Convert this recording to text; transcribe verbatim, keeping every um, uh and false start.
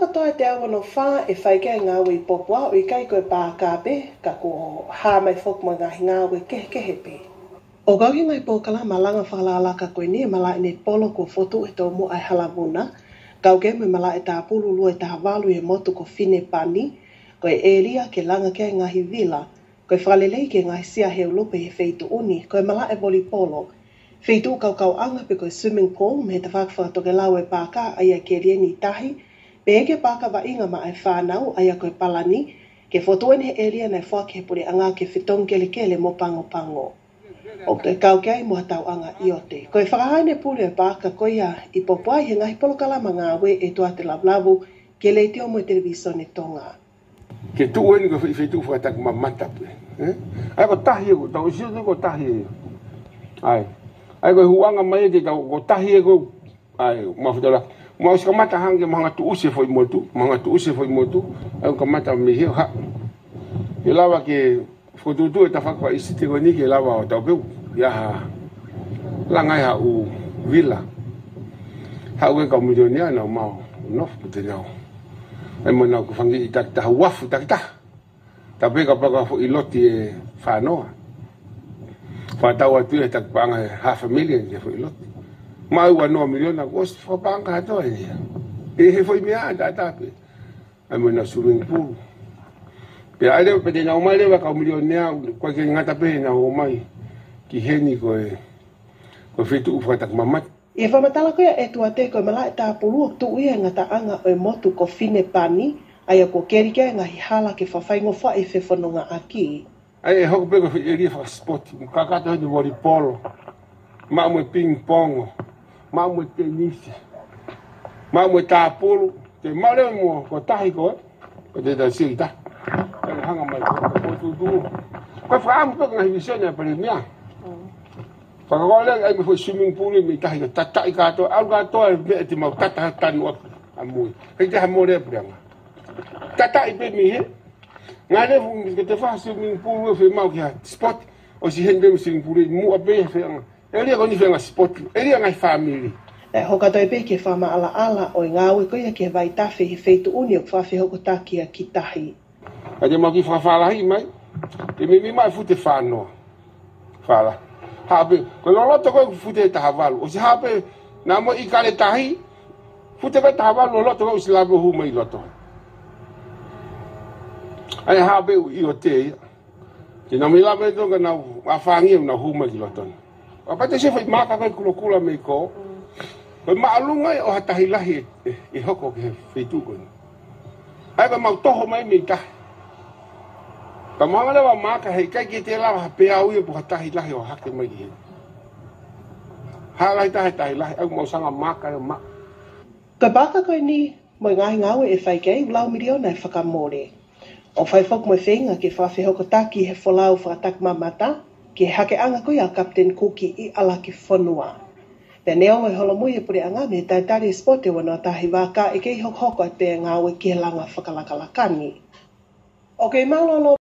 ka toa te awa no wha e whaike ngā ui popua o i kai koe pā kāpe ka ko hā mai whok mo ngā ngā ui kehe kehe pe. O gauhi ngai pōkala ma langa whakalala ka koe ni mala ine polo ko fotu e tō mo ai halavuna. Kau ke me mala e tā pulu lua e tā walu e motu ko fine pani. Koe e ria ke langa ke ngahi vila. Koe whalelei ke ngahi sia heo lupe he feitu uni. Koe mala e voli polo. Feitu kau kau anga pe koe swimming pool me te whakawhakatoke lau e pāka aia ke rieni tahi. Pe eke pāka wa inga ma ai whānau aia koe palani. Ke fotuene he eria nei whake he puri anga ke whitong kele kele mo pango pango. O te kau kei mua tau anga i o te. Koe whakahaine pule e pāka koe ia i popuai he ngahi polokalama ngā we e toa te lavlavu ke le te o mo i televisione tonga. Ke tu weni ko whi tu whataku ma mata pue. Ai ko tahi e ko, tau isi tu ko tahi e. Ai. Ai ko huanga mai e te tau ko tahi e ko. Ai, ma whatala. Ma usi ka mata hange mahanga tu use foi motu. Mahanga tu use foi motu. Ai ka mata me heo ha. Ke lawa ke whututu e ta whakwa isi te koni ke lawa o tau peu. Ia ha. Langai ha u vila. Ha ue ka milionia na mau. Nof pute nao. Ai mo nau ku whangi i tak taha wafu tak taha. Ta peka paka fu i loti e whanoa. Whatau atu e tak panga e half a million ke fu i loti. Ma ua noa miliona ku osi whapanga hatoa e nia. E he fu i mea ta tape. Ai mo nau swimming pool. Pe aere pe te nau mai lewa kau milionea kwa ke ngata pehe na o mai. Ki heni ko e ko whetu uwha tak mamat. E whamatala koea e tua te koe mala e tā pulu tu uia ngata anga o e motu ko fine pani, aia ko kerike ngahi hala ke whawhaingo wha e whewhanonga aki. Ai e hoko peko whi e ria whakaspoti, kakata hoi ni wori polo, maa mwe ping pongo, maa mwe tenisi, maa mwe tā pulu, te mare mo ko tahi koe, ko te tā siri ta, kai hanga mai ko potu tu. Koe whaamu peko ngahi visione a pare mea. Whakakoa ai me fwoi swimming pool me tahi ka tatai katoa, au katoa e me te mau tata tanu aku a mui. Hei te ha more aprianga. Tatai pe mi he. Ngā refu ke te wha swimming pool e whi mau ki ha spot. O si hen me swimming pool e mu a pe e whianga. E ria koni whianga spot. E ria ngai family. E hoka toi pe ke whama ala ala o i ngā ue koia ke vai tawhi he feitu uni o kwhawhi hoko takia ki tahi. A te mau ki whawhalahi mai. Te me mi mai fute whanoa. Whala. Hape, ko loloto ko fute taha walu. O si hape, na mo i kare tahi, fute kai taha walu, loloto ko si labe hu mai loto. Ai hape i o te ia. Ki na mi labe to ka na whafangi na hu mai loto. A pate se fai maka kai kulokula mei ko. Ko maalunga o hatahi lahi e hoko ke whetu ko. Ai ka mau toho mai mei tahi. Ka mga lewa maka hei kai ki te lawa pea ui e puha tahi lahi o hake mai ki he. Halai tahi tahi lahi, au mau sanga maka e maka. Koe baka koe ni, moi ngahi ngawe e whaikei, ulau miliona e whakamore. O whai whok moi whenga ke whawhi hoko taki he wholau whakatak mamata, ke hake anga koe a Captain Cookie i ala ki whanua. Pe neongo i holo mui e puri anga me tai tari spote wana tahi waka e kei hok hoko e pe ngawe ki he langa whakalakalakani. Ok, malolo